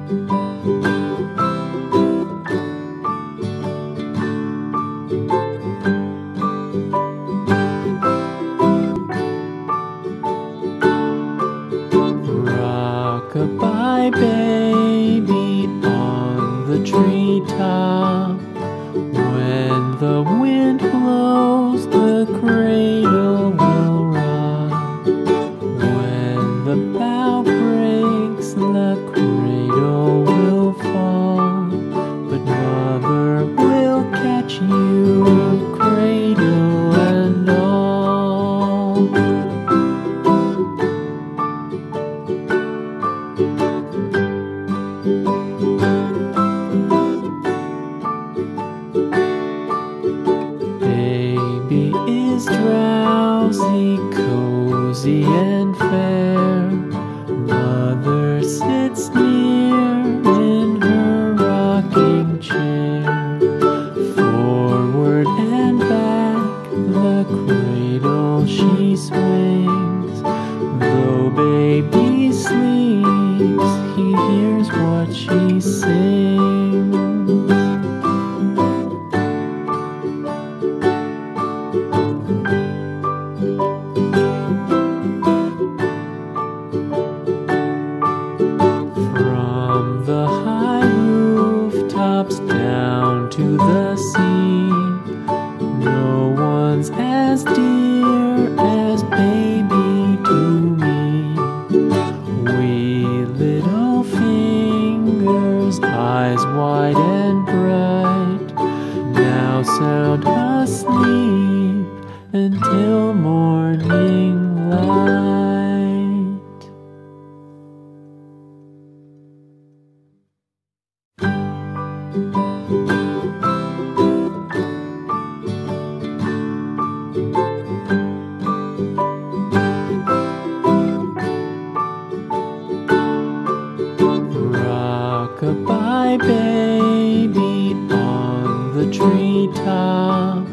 Rock-a-bye baby on the treetop. When the wind blows, the cradle will rock. When the bough breaks, the cradle will fall. But mother will catch you, cradle and all. Baby is drowsy, cozy and fair. Mother sits near in her rocking chair. Forward and back, the cradle she swings. Though baby sleeps, he hears what she sings. From the high rooftops down to the sea, no one's as dear as baby to me. Wee little fingers, eyes wide and bright, now sound asleep until morning light. Rock-a-bye baby on the treetop.